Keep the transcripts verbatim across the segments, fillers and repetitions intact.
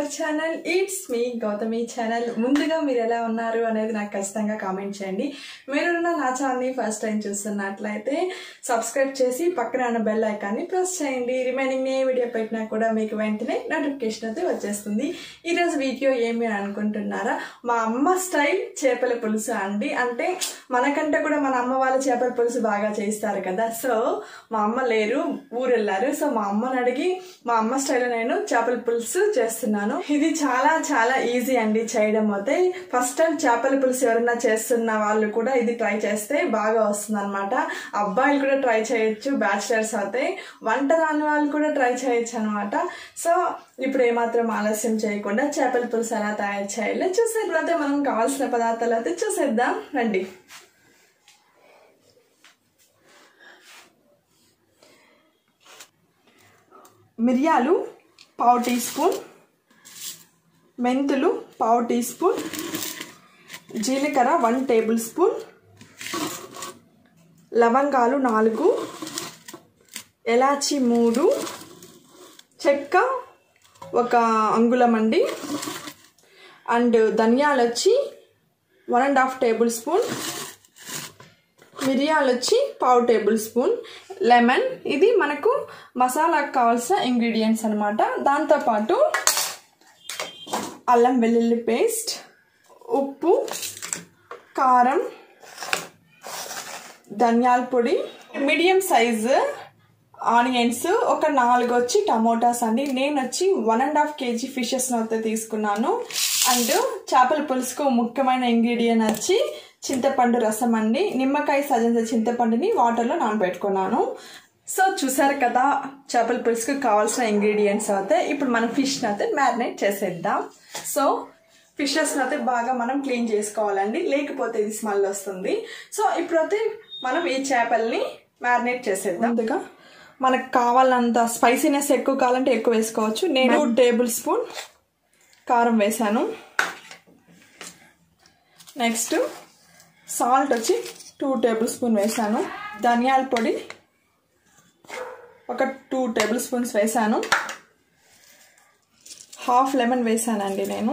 Hour channel it's మీ Gautami channel. ముందుగా మీరు ఎలా ఉన్నారు అనేది నాకు ఖచ్చితంగా కామెంట్ చేయండి. మీరు నా ఛానల్ని ఫస్ట్ టైం చూస్తున్నట్లయితే సబ్స్క్రైబ్ చేసి పక్కన ఉన్న బెల్ ఐకాన్ని ప్రెస్ చేయండి. రిమైనింగ్ ఏ వీడియో పెట్టినా కూడా మీకు వెంటనే నోటిఫికేషన్ అయితే వచ్చేస్తుంది. ఈరోజు వీడియో ఏమి అనుకుంటున్నారా, మా అమ్మ స్టైల్ చేపల పులుసు అండి. అంటే మనకంటే కూడా మన అమ్మ వాళ్ళ చేపల పులుసు బాగా చేస్తారు కదా. సో మా అమ్మ లేరు, ఊరు వెళ్ళారు. సో మా అమ్మని అడిగి మా అమ్మ స్టైల్లో నేను చేపల పులుసు చేస్తున్నాను. ఇది చాలా చాలా ఈజీ అండి చేయడం. అయితే ఫస్ట్ టైం చేపల పులుసు ఎవరైనా చేస్తున్న వాళ్ళు కూడా ఇది ట్రై చేస్తే బాగా వస్తుంది అనమాట. అబ్బాయిలు కూడా ట్రై చేయొచ్చు, బ్యాచిలర్స్ అయితే, వంట రాని వాళ్ళు కూడా ట్రై చేయొచ్చు అనమాట. సో ఇప్పుడు ఏమాత్రం ఆలస్యం చేయకుండా చేపల పులుసు ఎలా తయారు చేయాలో చూసేట్లయితే మనం కావాల్సిన పదార్థాలు అయితే చూసేద్దాం రండి. మిరియాలు పావు టీ స్పూన్, మెంతులు పావు టీ స్పూన్, జీలకర్ర వన్ టేబుల్ స్పూన్, లవంగాలు నాలుగు, ఎలాచి మూడు, చెక్క ఒక అంగుళం అండి, అండ్ ధనియాలు వచ్చి one and half tablespoon, మిరియాలు వచ్చి పావు టేబుల్ స్పూన్, లెమన్ ఇది మనకు మసాలాకు కావాల్సిన ఇంగ్రీడియంట్స్ అనమాట. దాంతోపాటు అల్లం వెల్లుల్లి పేస్ట్, ఉప్పు, కారం, ధనియాల పొడి, మీడియం సైజు ఆనియన్స్ ఒక నాలుగు వచ్చి టమోటాస్ అండి. నేను వచ్చి one and half KG fishes అయితే తీసుకున్నాను. అండ్ చేపల పులుసుకు ముఖ్యమైన ఇంగ్రీడియంట్ వచ్చి చింతపండు రసం అండి. నిమ్మకాయ సజంత చింతపండుని వాటర్లో నానబెట్టుకున్నాను. సో చూసారు కదా చేపల పులుసుకు కావాల్సిన ఇంగ్రీడియంట్స్ అయితే. ఇప్పుడు మనం ఫిష్ని అయితే మ్యారినేట్ చేసేద్దాం. సో ఫిషెస్ని అయితే బాగా మనం క్లీన్ చేసుకోవాలండి, లేకపోతే ఇది స్మెల్ వస్తుంది. సో ఇప్పుడైతే మనం ఈ చేపల్ని మ్యారినేట్ చేసేద్దాం. ముందుగా మనకు కావాలంత స్పైసీనెస్ ఎక్కువ కావాలంటే ఎక్కువ వేసుకోవచ్చు. నేను టేబుల్ స్పూన్ కారం వేసాను. నెక్స్ట్ సాల్ట్ వచ్చి టూ టేబుల్ స్పూన్ వేసాను. ధనియాల పొడి ఒక టూ టేబుల్ స్పూన్స్ వేసాను. హాఫ్ లెమన్ వేసానండి నేను.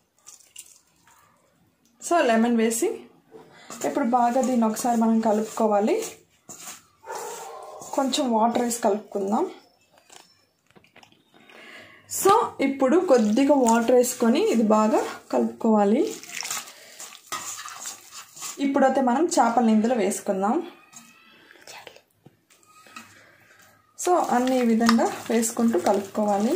సో లెమన్ వేసి ఇప్పుడు బాగా దీన్ని ఒకసారి మనం కలుపుకోవాలి. కొంచెం వాటర్ వేసి కలుపుకుందాం. సో ఇప్పుడు కొద్దిగా వాటర్ వేసుకొని ఇది బాగా కలుపుకోవాలి. ఇప్పుడైతే మనం చేపల ఇందులో వేసుకుందాం. సో అన్ని విధంగా వేసుకుంటూ కలుపుకోవాలి.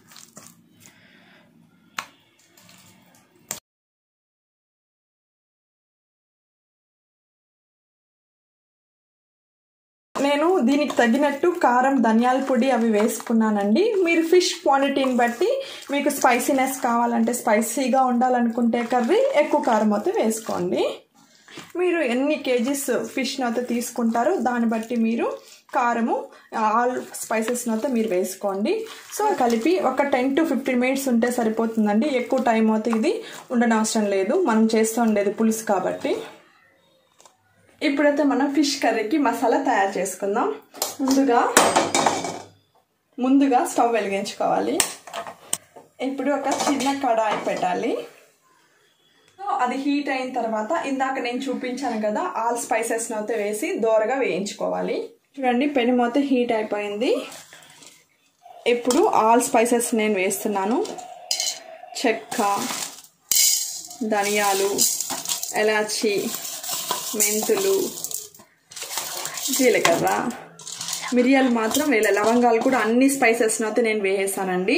నేను దీనికి తగినట్టు కారం, ధనియాల పొడి అవి వేసుకున్నానండి. మీరు ఫిష్ క్వాంటిటీని బట్టి మీకు స్పైసీనెస్ కావాలంటే, స్పైసీగా ఉండాలనుకుంటే కర్రీ ఎక్కువ కారం అయితే వేసుకోండి. మీరు ఎన్ని కేజీస్ ఫిష్ని అయితే తీసుకుంటారో దాన్ని బట్టి మీరు కారము ఆల్ స్పైసెస్ని అయితే మీరు వేసుకోండి. సో కలిపి ఒక టెన్ టు ఫిఫ్టీన్ మినిట్స్ ఉంటే సరిపోతుందండి. ఎక్కువ టైం అయితే ఇది ఉండనవసరం లేదు, మనం చేస్తూ ఉండేది పులుసు కాబట్టి. ఇప్పుడైతే మనం ఫిష్ కర్రీకి మసాలా తయారు చేసుకుందాం. ముందుగా ముందుగా స్టవ్ వెలిగించుకోవాలి. ఇప్పుడు ఒక చిన్న కడాయి పెట్టాలి. అది హీట్ అయిన తర్వాత ఇందాక నేను చూపించాను కదా ఆల్ స్పైసెస్ని అయితే వేసి దోరగా వేయించుకోవాలి. చూడండి పెనం అయితే హీట్ అయిపోయింది. ఇప్పుడు ఆల్ స్పైసెస్ నేను వేస్తున్నాను. చెక్క, ధనియాలు, ఎలాచి, మెంతులు, జీలకర్ర, మిరియాలు మాత్రం వేలే, లవంగాలు కూడా అన్ని స్పైసెస్ని అయితే నేను వేసేసానండి.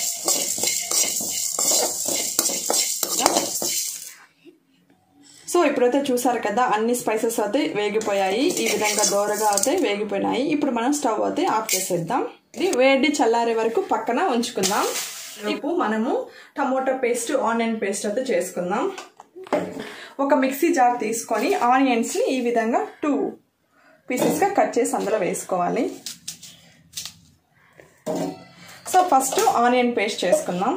సో ఇప్పుడైతే చూసారు కదా అన్ని స్పైసెస్ అయితే వేగిపోయాయి. ఈ విధంగా దోరగా అయితే వేగిపోయినాయి. ఇప్పుడు మనం స్టవ్ అయితే ఆఫ్ చేసేద్దాం. ఇది వేడి చల్లారే వరకు పక్కన ఉంచుకుందాం. ఇప్పుడు మనము టమోటా పేస్ట్, ఆనియన్ పేస్ట్ అయితే చేసుకుందాం. ఒక మిక్సీ జార్ తీసుకొని ఆనియన్స్ని ఈ విధంగా టూ పీసెస్గా కట్ చేసి అందులో వేసుకోవాలి. సో ఫస్ట్ ఆనియన్ పేస్ట్ చేసుకుందాం.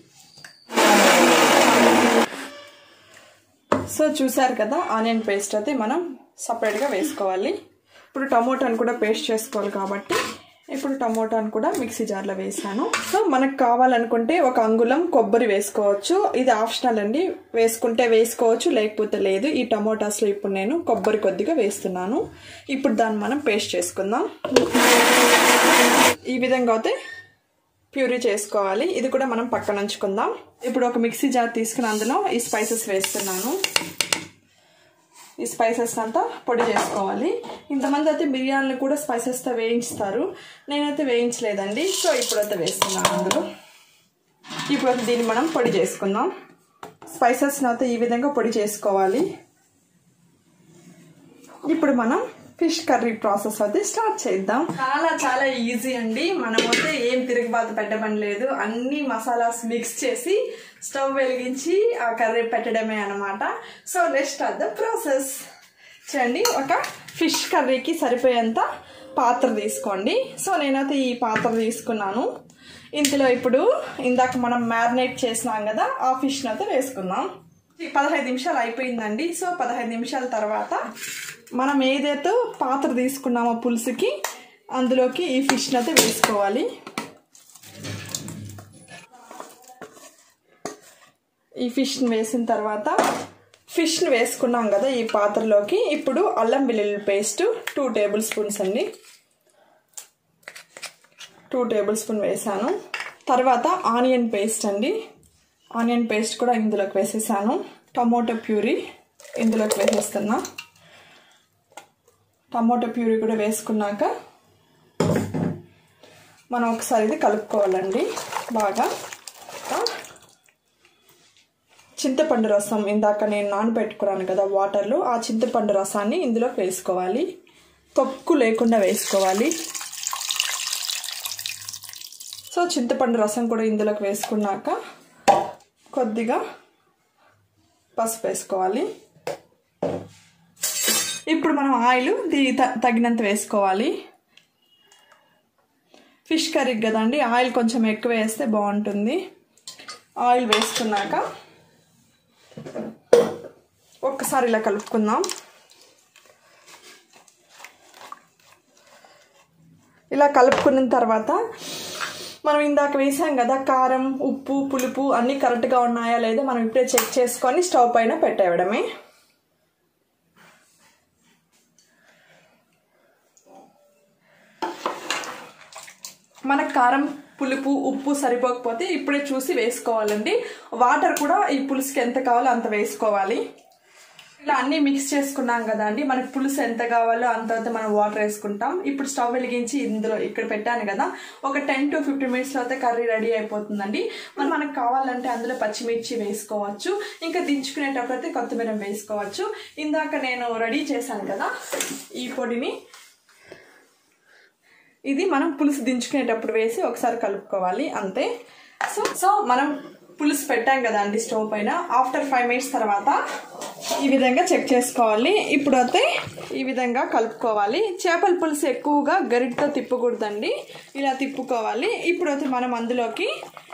సో చూసారు కదా ఆనియన్ పేస్ట్ అయితే మనం సపరేట్గా వేసుకోవాలి. ఇప్పుడు టమోటాను కూడా పేస్ట్ చేసుకోవాలి కాబట్టి ఇప్పుడు టమోటాను కూడా మిక్సీ జార్లో వేసాను. సో మనకు కావాలనుకుంటే ఒక అంగుళం కొబ్బరి వేసుకోవచ్చు. ఇది ఆప్షనల్ అండి, వేసుకుంటే వేసుకోవచ్చు లేకపోతే లేదు. ఈ టమోటాస్లో ఇప్పుడు నేను కొబ్బరి కొద్దిగా వేస్తున్నాను. ఇప్పుడు దాన్ని మనం పేస్ట్ చేసుకుందాం. ఈ విధంగా అయితే ప్యూరీ చేసుకోవాలి. ఇది కూడా మనం పక్కన ఉంచుకుందాం. ఇప్పుడు ఒక మిక్సీ జార్ తీసుకుని అందులో ఈ స్పైసెస్ వేస్తున్నాను. ఈ స్పైసెస్ అంతా పొడి చేసుకోవాలి. ఇంతమంది అయితే బిర్యానీలు కూడా స్పైసెస్తో వేయించుతారు, నేనైతే వేయించలేదండి. సో ఇప్పుడైతే వేస్తున్నాను అందులో. ఇప్పుడైతే దీన్ని మనం పొడి చేసుకుందాం. స్పైసెస్ని అయితే ఈ విధంగా పొడి చేసుకోవాలి. ఇప్పుడు మనం ఫిష్ కర్రీ ప్రాసెస్ అయితే స్టార్ట్ చేద్దాం. చాలా చాలా ఈజీ అండి. మనమైతే ఏం తిరుగుబాటు పెట్టమని లేదు, అన్ని మసాలాస్ మిక్స్ చేసి స్టవ్ వెలిగించి ఆ కర్రీ పెట్టడమే అనమాట. So let's start the process. చూడండి, ఒక ఫిష్ కర్రీకి సరిపోయేంత పాత్ర తీసుకోండి. సో నేనైతే ఈ పాత్ర తీసుకున్నాను. ఇందులో ఇప్పుడు ఇందాక మనం మ్యారినేట్ చేసినాం కదా, ఆ ఫిష్ని అయితే వేసుకుందాం. పదహైదు నిమిషాలు అయిపోయిందండి. సో పదహైదు నిమిషాల తర్వాత మనం ఏదైతే పాత్ర తీసుకున్నామో పులుసుకి, అందులోకి ఈ ఫిష్ని అయితే వేసుకోవాలి. ఈ ఫిష్ని వేసిన తర్వాత ఫిష్ని వేసుకున్నాం కదా ఈ పాత్రలోకి, ఇప్పుడు అల్లం వెల్లుల్లి పేస్ట్ టూ టేబుల్ స్పూన్స్ అండి, టూ టేబుల్ స్పూన్ వేసాను. తర్వాత ఆనియన్ పేస్ట్ అండి, ఆనియన్ పేస్ట్ కూడా ఇందులోకి వేసేసాను. టమోటో ప్యూరీ ఇందులోకి వేసేస్తున్నా. టమోటో ప్యూరీ కూడా వేసుకున్నాక మనం ఒకసారి ఇది కలుపుకోవాలండి బాగా. చింతపండు రసం ఇందాక నేను నానబెట్టుకున్నాను కదా వాటర్లో, ఆ చింతపండు రసాన్ని ఇందులోకి వేసుకోవాలి. తొక్కు లేకుండా వేసుకోవాలి. సో చింతపండు రసం కూడా ఇందులోకి వేసుకున్నాక కొద్దిగా పసుపు వేసుకోవాలి. ఇప్పుడు మనం ఆయిల్ తగినంత వేసుకోవాలి. ఫిష్ కర్రీ కదండి, ఆయిల్ కొంచెం ఎక్కువ వేస్తే బాగుంటుంది. ఆయిల్ వేసుకున్నాక ఒక్కసారి ఇలా కలుపుకుందాం. ఇలా కలుపుకున్న తర్వాత మనం ఇందాక వేసాం కదా కారం, ఉప్పు, పులుపు అన్నీ కరెక్ట్గా ఉన్నాయా లేదా మనం ఇప్పుడే చెక్ చేసుకొని స్టవ్ పైన పెట్టేయడమే. మనకు కారం, పులుపు, ఉప్పు సరిపోకపోతే ఇప్పుడే చూసి వేసుకోవాలండి. వాటర్ కూడా ఈ పులుసుకి ఎంత కావాలో అంత వేసుకోవాలి. ఇలా అన్నీ మిక్స్ చేసుకున్నాం కదా అండి, మనకు పులుసు ఎంత కావాలో అంత మనం వాటర్ వేసుకుంటాం. ఇప్పుడు స్టవ్ వెలిగించి ఇందులో ఇక్కడ పెట్టాను కదా, ఒక టెన్ టు ఫిఫ్టీన్ మినిట్స్లో అయితే కర్రీ రెడీ అయిపోతుందండి. మరి మనకు కావాలంటే అందులో పచ్చిమిర్చి వేసుకోవచ్చు, ఇంకా దించుకునేటప్పుడు అయితే కొత్తిమీర వేసుకోవచ్చు. ఇందాక నేను రెడీ చేశాను కదా ఈ పొడిని, ఇది మనం పులుసు దించుకునేటప్పుడు వేసి ఒకసారి కలుపుకోవాలి అంతే. సో సో మనం పులుసు పెట్టాం కదా అండి స్టవ్ పైన, ఆఫ్టర్ ఫైవ్ మినిట్స్ తర్వాత ఈ విధంగా చెక్ చేసుకోవాలి. ఇప్పుడు అయితే ఈ విధంగా కలుపుకోవాలి. చేపల పులుసు ఎక్కువగా గరిటతో తిప్పకూడదండి, ఇలా తిప్పుకోవాలి. ఇప్పుడు అయితే మనం అందులోకి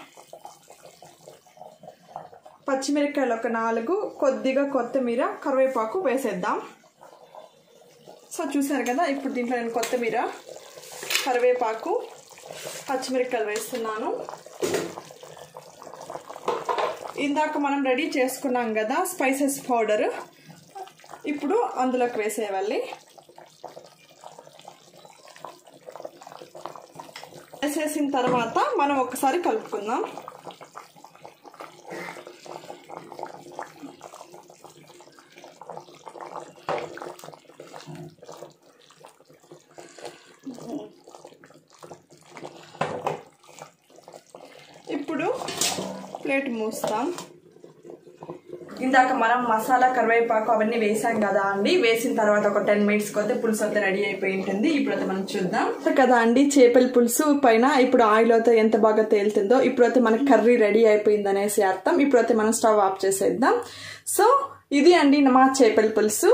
పచ్చిమిరపకాయలు ఒక నాలుగు, కొద్దిగా కొత్తిమీర, కరివేపాకు వేసేద్దాం. సో చూసారు కదా, ఇప్పుడు దీంట్లో నేను కొత్తిమీర, కరివేపాకు, పచ్చిమిరపకాయలు వేస్తున్నాను. ఇందాక మనం రెడీ చేసుకున్నాం కదా స్పైసెస్ పౌడర్, ఇప్పుడు అందులోకి వేసేయాలి. వేసేసిన తర్వాత మనం ఒకసారి కలుపుకుందాం. ఇప్పుడు ప్లేట్ మూస్తాం. ఇందాక మనం మసాలా, కరివేపాకు అవన్నీ వేసాం కదా అండి, వేసిన తర్వాత ఒక టెన్ మినిట్స్ కొద్ది పులుసు అయితే రెడీ అయిపోయి ఉంటుంది. ఇప్పుడైతే మనం చూద్దాం కదా అండి, చేపల పులుసు పైన ఇప్పుడు ఆయిల్ అయితే ఎంత బాగా తేలుతుందో. ఇప్పుడైతే మనకి కర్రీ రెడీ అయిపోయింది అనేసి అర్థం. ఇప్పుడైతే మనం స్టవ్ ఆఫ్ చేసేద్దాం. సో ఇది అండి మా చేపల పులుసు.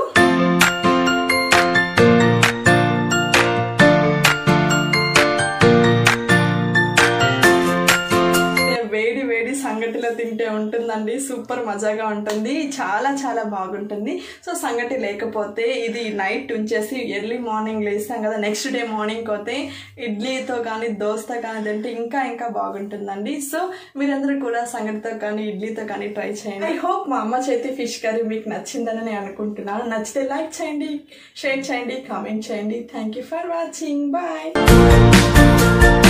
సంగటిలో తింటే ఉంటుందండి. సూపర్ మజాగా ఉంటుంది, చాలా చాలా బాగుంటుంది. సో సంగటి లేకపోతే ఇది నైట్ ఉంచేసి ఎర్లీ మార్నింగ్ లేస్తాం కదా, నెక్స్ట్ డే మార్నింగ్ పోతే ఇడ్లీతో కానీ దోశతో కానీ తింటే ఇంకా ఇంకా బాగుంటుందండి. సో మీరందరూ కూడా సంగటితో కానీ ఇడ్లీతో కానీ ట్రై చేయండి. ఐ హోప్ మా అమ్మ చేతి ఫిష్ కర్రీ మీకు నచ్చిందని నేను అనుకుంటున్నాను. నచ్చితే లైక్ చేయండి, షేర్ చేయండి, కామెంట్ చేయండి. Thank you for watching. Bye.